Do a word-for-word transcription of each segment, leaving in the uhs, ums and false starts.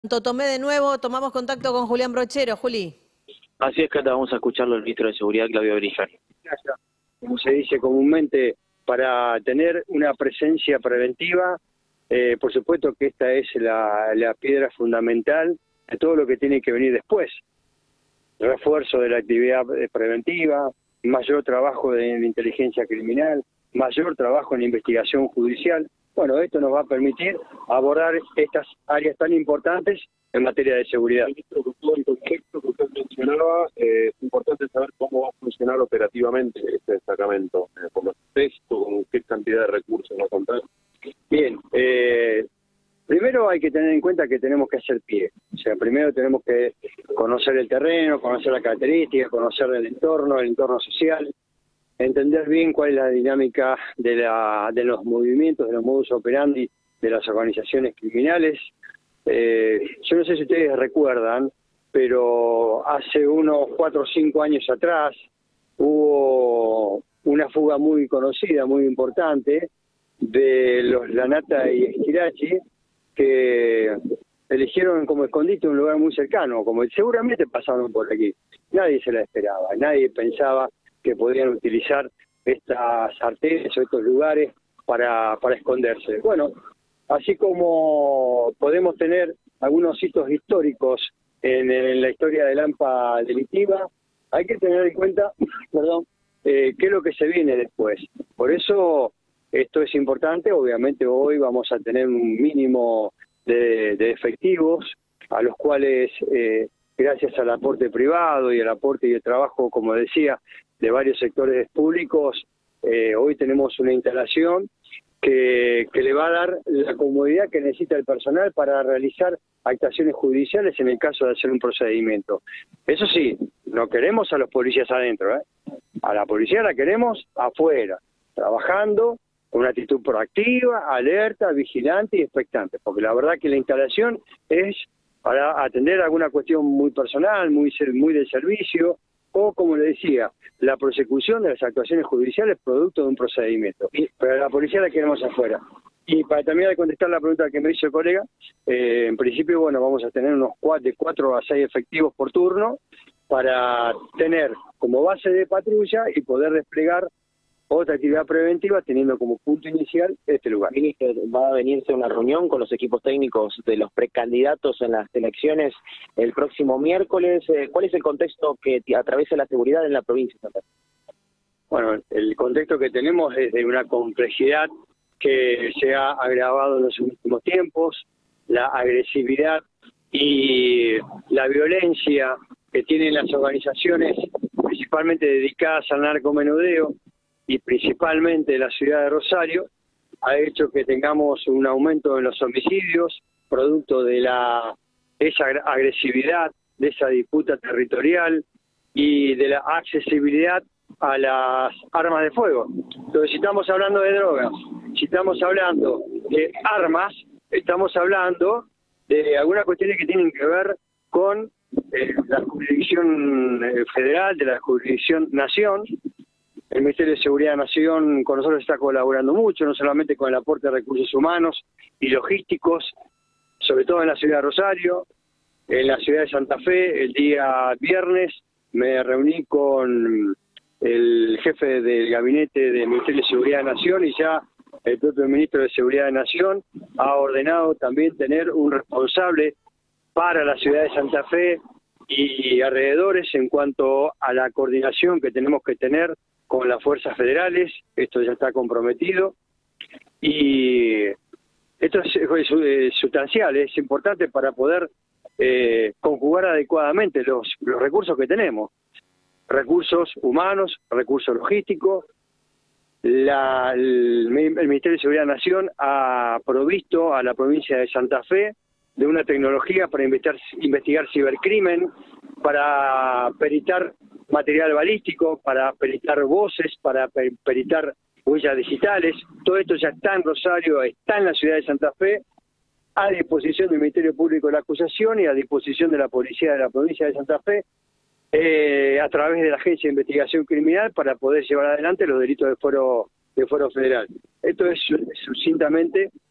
Tomé de nuevo, tomamos contacto con Julián Brochero. Juli. Así es, Cata, vamos a escucharlo al ministro de Seguridad, Claudio Berizar. Como se dice comúnmente, para tener una presencia preventiva, eh, por supuesto que esta es la, la piedra fundamental de todo lo que tiene que venir después. Refuerzo de la actividad preventiva, mayor trabajo de la inteligencia criminal, mayor trabajo en la investigación judicial. Bueno, esto nos va a permitir abordar estas áreas tan importantes en materia de seguridad. Ministro, con todo el contexto que usted mencionaba, eh, es importante saber cómo va a funcionar operativamente este destacamento, eh, con los textos, con qué cantidad de recursos va a contar. Bien, eh, primero hay que tener en cuenta que tenemos que hacer pie. O sea, primero tenemos que conocer el terreno, conocer las características, conocer el entorno, el entorno social, entender bien cuál es la dinámica de, la, de los movimientos, de los modus operandi de las organizaciones criminales. Eh, yo no sé si ustedes recuerdan, pero hace unos cuatro o cinco años atrás hubo una fuga muy conocida, muy importante, de los Lanata y Schirachi, que eligieron como escondite un lugar muy cercano, como seguramente pasaron por aquí. Nadie se la esperaba, nadie pensaba que podían utilizar estas arterias o estos lugares para, para esconderse. Bueno, así como podemos tener algunos hitos históricos en, en la historia de AMPA delictiva, hay que tener en cuenta, perdón, eh, qué es lo que se viene después. Por eso esto es importante. Obviamente hoy vamos a tener un mínimo de, de efectivos, a los cuales, eh, gracias al aporte privado y al aporte y el trabajo, como decía, de varios sectores públicos, eh, hoy tenemos una instalación que, que le va a dar la comodidad que necesita el personal para realizar actuaciones judiciales en el caso de hacer un procedimiento. Eso sí, no queremos a los policías adentro, ¿eh? A la policía la queremos afuera, trabajando con una actitud proactiva, alerta, vigilante y expectante, porque la verdad que la instalación es para atender alguna cuestión muy personal, muy, muy del servicio, o, como le decía, la prosecución de las actuaciones judiciales producto de un procedimiento. Pero a la policía la queremos afuera. Y para terminar de contestar la pregunta que me hizo el colega, eh, en principio, bueno, vamos a tener unos cuatro, de cuatro a seis efectivos por turno para tener como base de patrulla y poder desplegar otra actividad preventiva teniendo como punto inicial este lugar. Ministro, ¿va a venirse una reunión con los equipos técnicos de los precandidatos en las elecciones el próximo miércoles? ¿Cuál es el contexto que atraviesa la seguridad en la provincia de Santa Fe? Bueno, el contexto que tenemos es de una complejidad que se ha agravado en los últimos tiempos, la agresividad y la violencia que tienen las organizaciones principalmente dedicadas al narcomenudeo y principalmente la ciudad de Rosario, ha hecho que tengamos un aumento en los homicidios, producto de la esa agresividad, de esa disputa territorial y de la accesibilidad a las armas de fuego. Entonces, si estamos hablando de drogas, si estamos hablando de armas, estamos hablando de algunas cuestiones que tienen que ver con eh, la jurisdicción federal, de la jurisdicción nación. El Ministerio de Seguridad de Nación con nosotros está colaborando mucho, no solamente con el aporte de recursos humanos y logísticos, sobre todo en la ciudad de Rosario, en la ciudad de Santa Fe. El día viernes me reuní con el jefe del gabinete del Ministerio de Seguridad de Nación y ya el propio Ministro de Seguridad de Nación ha ordenado también tener un responsable para la ciudad de Santa Fe y alrededores en cuanto a la coordinación que tenemos que tener con las fuerzas federales. Esto ya está comprometido y esto es, es, es sustancial, es importante para poder eh, conjugar adecuadamente los, los recursos que tenemos, recursos humanos, recursos logísticos. La, el, el Ministerio de Seguridad de la Nación ha provisto a la provincia de Santa Fe de una tecnología para investigar, investigar cibercrimen, para peritar material balístico, para peritar voces, para peritar huellas digitales. Todo esto ya está en Rosario, está en la ciudad de Santa Fe, a disposición del Ministerio Público de la Acusación y a disposición de la Policía de la provincia de Santa Fe, eh, a través de la Agencia de Investigación Criminal, para poder llevar adelante los delitos de fuero, de fuero federal. Esto es sucintamente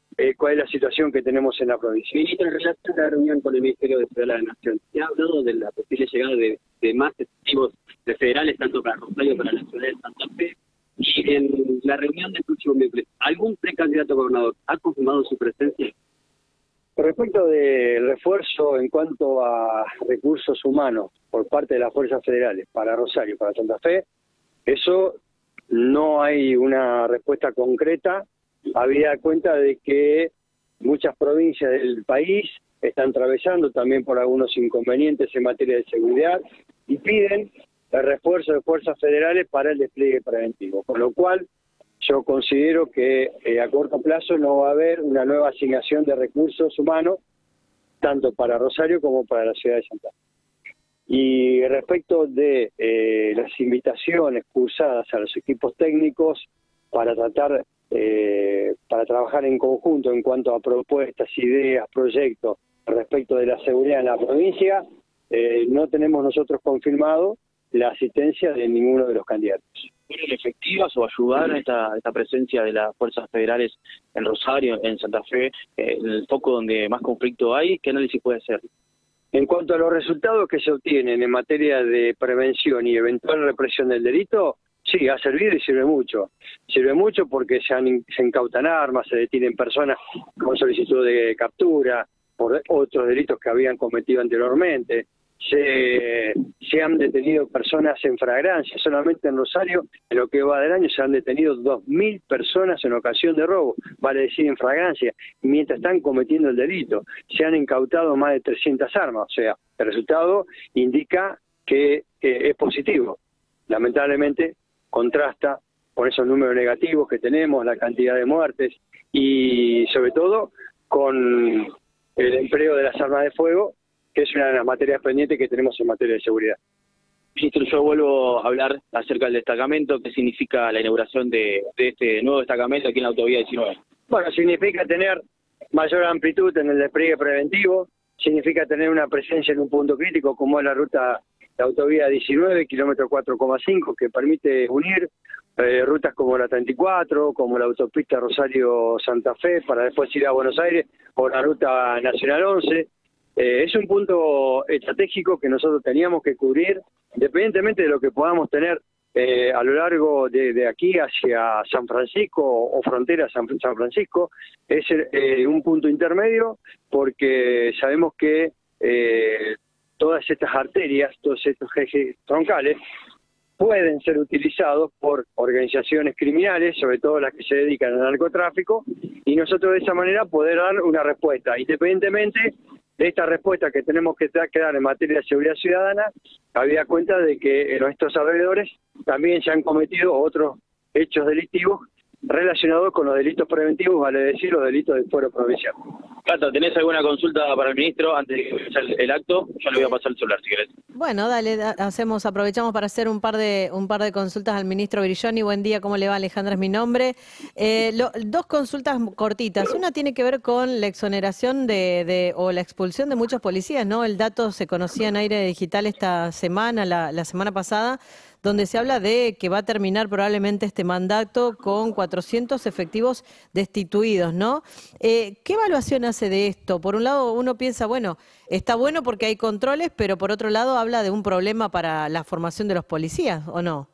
eh, cuál es la situación que tenemos en la provincia. Ministro, en relación a la reunión con el Ministerio de Seguridad de la Nación, ¿se ha hablado de la posible llegada de, de más efectivos de federales, tanto para Rosario como para la ciudad de Santa Fe? Y en la reunión del próximo miércoles, ¿algún precandidato a gobernador ha confirmado su presencia? Respecto del refuerzo en cuanto a recursos humanos por parte de las fuerzas federales para Rosario, para Santa Fe, eso no hay una respuesta concreta, habida cuenta de que muchas provincias del país están atravesando también por algunos inconvenientes en materia de seguridad y piden el refuerzo de fuerzas federales para el despliegue preventivo, con lo cual yo considero que eh, a corto plazo no va a haber una nueva asignación de recursos humanos, tanto para Rosario como para la ciudad de Santa Fe. Y respecto de eh, las invitaciones cursadas a los equipos técnicos para tratar, eh, para trabajar en conjunto en cuanto a propuestas, ideas, proyectos respecto de la seguridad en la provincia, eh, no tenemos nosotros confirmado la asistencia de ninguno de los candidatos. ¿Fueron efectivas o ayudaron esta, esta presencia de las fuerzas federales en Rosario, en Santa Fe, eh, el foco donde más conflicto hay? ¿Qué análisis puede hacer? En cuanto a los resultados que se obtienen en materia de prevención y eventual represión del delito, sí, ha servido y sirve mucho. Sirve mucho porque se, han, se incautan armas, se detienen personas con solicitud de captura por otros delitos que habían cometido anteriormente. Se, se han detenido personas en flagrancia. Solamente en Rosario, en lo que va del año, se han detenido dos mil personas en ocasión de robo, vale decir en flagrancia, mientras están cometiendo el delito. Se han incautado más de trescientas armas, o sea, el resultado indica que eh, es positivo. Lamentablemente contrasta con esos números negativos que tenemos, la cantidad de muertes y sobre todo con el empleo de las armas de fuego, que es una de las materias pendientes que tenemos en materia de seguridad. Ministro, yo vuelvo a hablar acerca del destacamento. ¿Qué significa la inauguración de, de este nuevo destacamento aquí en la autovía diecinueve? Bueno, significa tener mayor amplitud en el despliegue preventivo, significa tener una presencia en un punto crítico como es la ruta, la autovía diecinueve, kilómetro cuatro coma cinco, que permite unir eh, rutas como la treinta y cuatro, como la autopista Rosario-Santa Fe, para después ir a Buenos Aires, o la ruta Nacional once. Eh, es un punto estratégico que nosotros teníamos que cubrir, independientemente de lo que podamos tener eh, a lo largo de, de aquí hacia San Francisco o frontera San, San Francisco. Es eh, un punto intermedio porque sabemos que eh, todas estas arterias, todos estos ejes troncales, pueden ser utilizados por organizaciones criminales, sobre todo las que se dedican al narcotráfico, y nosotros de esa manera poder dar una respuesta, independientemente de esta respuesta que tenemos que dar en materia de seguridad ciudadana, habida cuenta de que en nuestros alrededores también se han cometido otros hechos delictivos relacionados con los delitos preventivos, vale decir, los delitos del fuero provincial. Cata, ¿tenés alguna consulta para el ministro antes de que empiece el, el acto? Yo le voy a pasar el celular, si querés. Bueno, dale, da, hacemos, aprovechamos para hacer un par de un par de consultas al ministro Brilloni. Buen día, ¿cómo le va? Alejandra es mi nombre. Eh, lo, dos consultas cortitas. Una tiene que ver con la exoneración de, de o la expulsión de muchos policías, ¿no? El dato se conocía en Aire Digital esta semana, la, la semana pasada, donde se habla de que va a terminar probablemente este mandato con cuatrocientos efectivos destituidos, ¿no? Eh, ¿Qué evaluación hace de esto? Por un lado uno piensa, bueno, está bueno porque hay controles, pero por otro lado habla de un problema para la formación de los policías, ¿o no?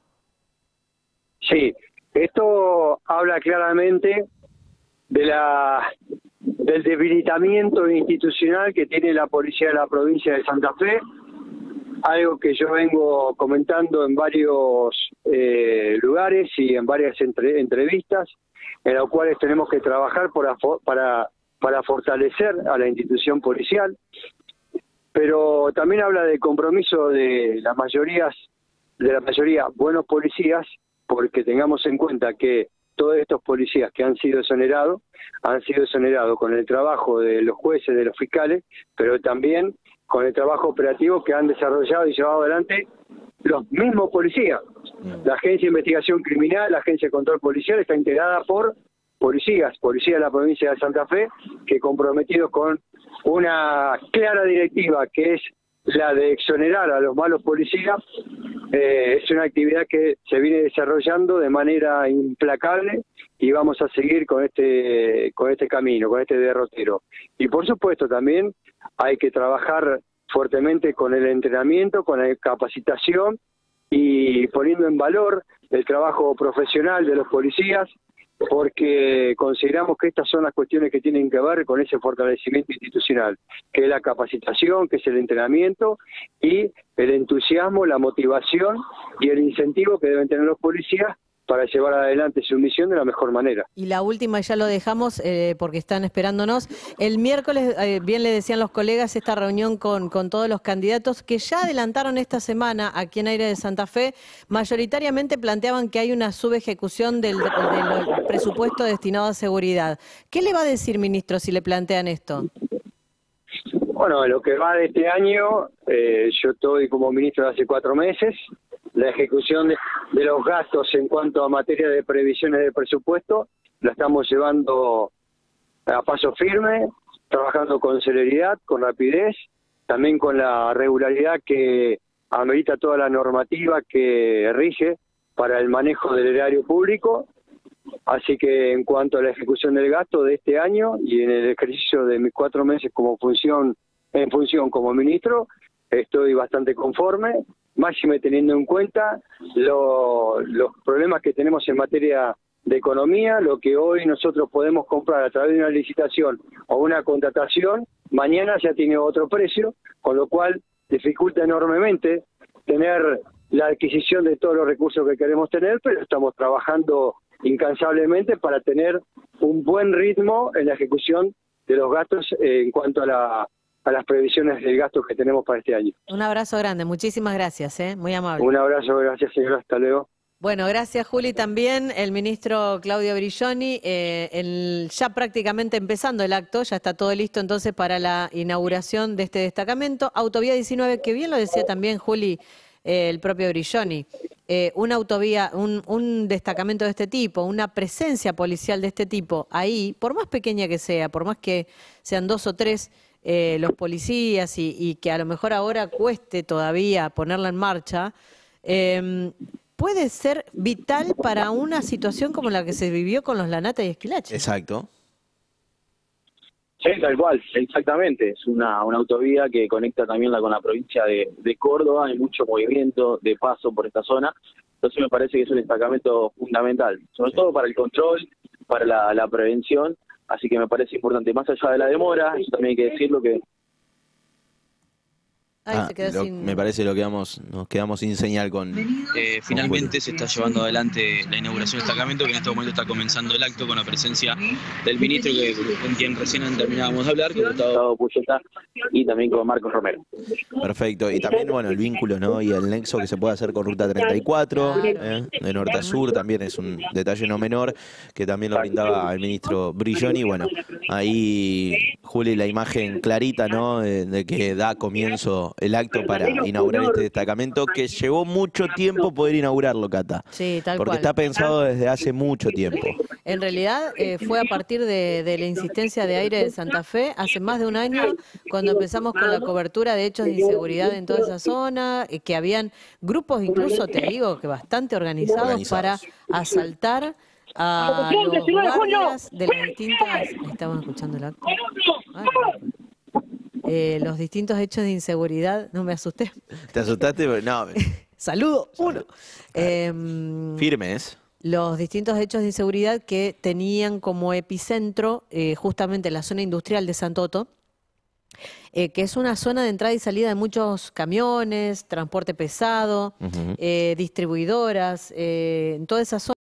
Sí, esto habla claramente de la del debilitamiento institucional que tiene la policía de la provincia de Santa Fe, algo que yo vengo comentando en varios eh, lugares y en varias entre, entrevistas, en las cuales tenemos que trabajar para, para, para fortalecer a la institución policial, pero también habla de compromiso de las mayorías, de la mayoría buenos policías, porque tengamos en cuenta que todos estos policías que han sido exonerados, han sido exonerados con el trabajo de los jueces, de los fiscales, pero también con el trabajo operativo que han desarrollado y llevado adelante los mismos policías. La Agencia de Investigación Criminal, la Agencia de Control Policial, está integrada por policías, policías de la provincia de Santa Fe, que comprometidos con una clara directiva que es la de exonerar a los malos policías, eh, es una actividad que se viene desarrollando de manera implacable y vamos a seguir con este con este camino, con este derrotero. Y por supuesto también hay que trabajar fuertemente con el entrenamiento, con la capacitación y poniendo en valor el trabajo profesional de los policías, porque consideramos que estas son las cuestiones que tienen que ver con ese fortalecimiento institucional, que es la capacitación, que es el entrenamiento y el entusiasmo, la motivación y el incentivo que deben tener los policías para llevar adelante su misión de la mejor manera. Y la última, ya lo dejamos eh, porque están esperándonos. El miércoles, eh, bien le decían los colegas, esta reunión con, con todos los candidatos que ya adelantaron esta semana aquí en Aire de Santa Fe, mayoritariamente planteaban que hay una subejecución del, del presupuesto destinado a seguridad. ¿Qué le va a decir, ministro, si le plantean esto? Bueno, lo que va de este año, eh, yo estoy como ministro de hace cuatro meses. La ejecución de, de los gastos en cuanto a materia de previsiones de presupuesto la estamos llevando a paso firme, trabajando con celeridad, con rapidez, también con la regularidad que amerita toda la normativa que rige para el manejo del erario público. Así que en cuanto a la ejecución del gasto de este año y en el ejercicio de mis cuatro meses como función en función como ministro, estoy bastante conforme, máxime teniendo en cuenta lo, los problemas que tenemos en materia de economía, lo que hoy nosotros podemos comprar a través de una licitación o una contratación, mañana ya tiene otro precio, con lo cual dificulta enormemente tener la adquisición de todos los recursos que queremos tener, pero estamos trabajando incansablemente para tener un buen ritmo en la ejecución de los gastos eh, en cuanto a la a las previsiones del gasto que tenemos para este año. Un abrazo grande, muchísimas gracias, ¿eh? Muy amable. Un abrazo, gracias señora, hasta luego. Bueno, gracias Juli también, el ministro Claudio Brilloni, eh, el, ya prácticamente empezando el acto, ya está todo listo entonces para la inauguración de este destacamento. Autovía diecinueve, que bien lo decía también Juli, eh, el propio Brilloni, eh, una autovía, un, un destacamento de este tipo, una presencia policial de este tipo, ahí, por más pequeña que sea, por más que sean dos o tres, Eh, los policías y, y que a lo mejor ahora cueste todavía ponerla en marcha, eh, puede ser vital para una situación como la que se vivió con los Lanata y Esquilache. Exacto. Sí, tal cual, exactamente. Es una, una autovía que conecta también la, con la provincia de, de Córdoba, hay mucho movimiento de paso por esta zona, entonces me parece que es un destacamento fundamental, sobre todo para el control, para la, la prevención. Así que me parece importante, más allá de la demora, eso también hay que decirlo que... Ay, Ah, se quedó lo- sin... Me parece lo quedamos, nos quedamos sin señal con... Eh, finalmente se está llevando adelante la inauguración del destacamento, que en este momento está comenzando el acto con la presencia del ministro, que, con quien recién terminábamos de hablar, con Gustavo. Gustavo Puyeta y también con Marcos Romero. Perfecto. Y también, bueno, el vínculo, ¿no? Y el nexo que se puede hacer con Ruta treinta y cuatro, ¿eh? De norte a sur, también es un detalle no menor, que también lo brindaba el ministro Brilloni. Bueno, ahí, Juli, la imagen clarita, ¿no? De, de que da comienzo el acto para inaugurar este destacamento, que llevó mucho tiempo poder inaugurarlo, Cata. Sí, tal Porque cual. está pensado desde hace mucho tiempo. En realidad eh, fue a partir de, de la insistencia de Aire de Santa Fe, hace más de un año, cuando empezamos con la cobertura de hechos de inseguridad en toda esa zona, eh, que habían grupos incluso, te digo, que bastante organizados, Organizados. para asaltar a los guardias de las distintas... Estamos escuchando el acto. Ay, eh, los distintos hechos de inseguridad, no me asusté. ¿Te asustaste? No, Saludo, uno. Eh, firmes. los distintos hechos de inseguridad que tenían como epicentro eh, justamente la zona industrial de Santoto, eh, que es una zona de entrada y salida de muchos camiones, transporte pesado, Ujú. eh, distribuidoras, eh, en toda esa zona.